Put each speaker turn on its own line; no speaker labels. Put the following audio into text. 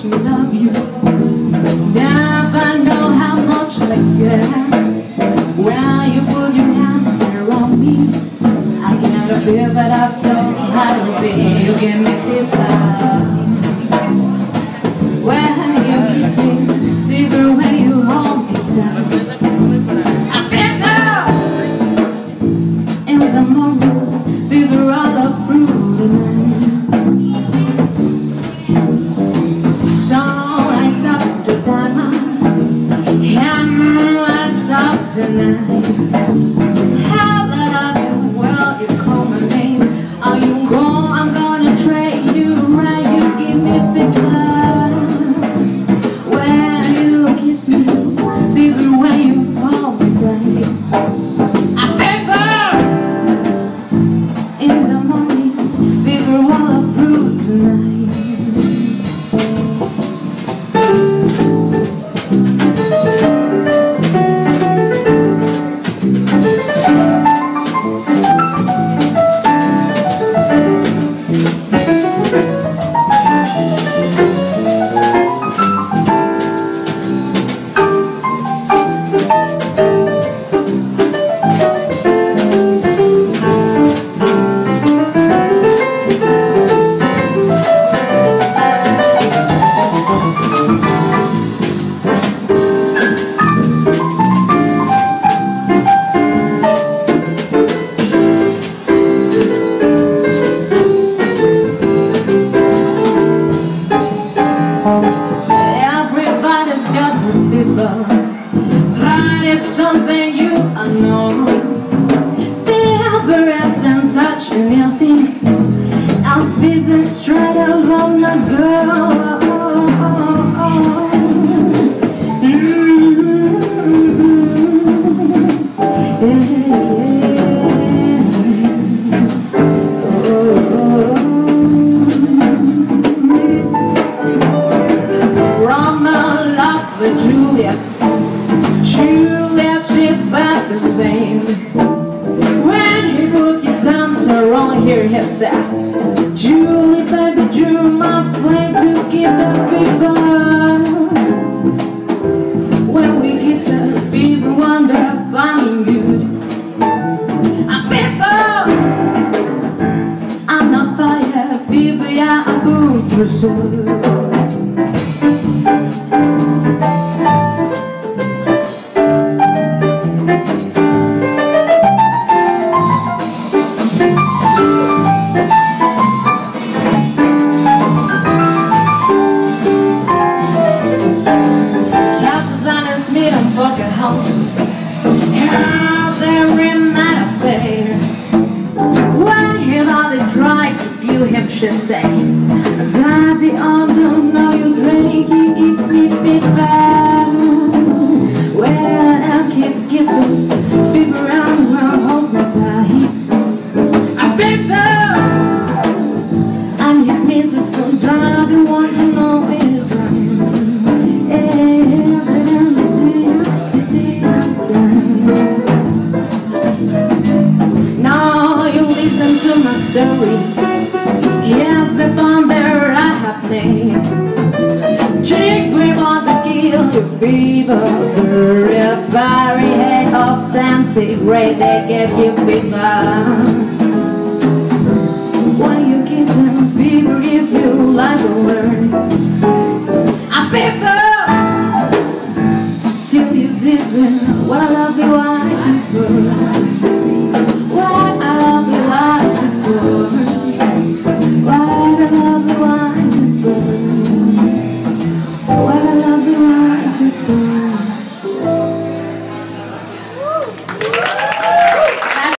much I love you. Never know how much I care. When you put your hands around me, I get a feel that I'm so happy. You give me fever when you kiss me, fever when you hold me tight. I fever in the morning, fever all up through the night. Sunlights up to diamond, lights up tonight. How I love you, well you call my name. Are you gone? I'm gonna trade you right. You give me fever when you kiss me, fever when you hold me tight. I fever in the morning, fever all up through the night. Everybody's got the fever. Time is something you know. Fever isn't such a new thing. Our fever straight along the girl. Juliet, she felt the same. When he put his arms around her, he said, Julie, baby, you're my flame to keep the fever. When we kiss the fever, wonder finding good. A fever, I'm not fire, fever, yeah, I burn for sure. Pocahontas, how they're in that affair. When he finally tried to kill him, she said, Daddy, I don't know you drink, he gives me fever. When I kiss kisses, fever around holds me tight. I fever, I'm his missus, so Daddy want to know if you're drunk. To my story, here's the bond that I have made. Chicks, we want to kill your fever. The fiery head or centigrade, they give you fever. When you kiss them, fever, if you like to learn. I fever till you season what I love you, I to burn.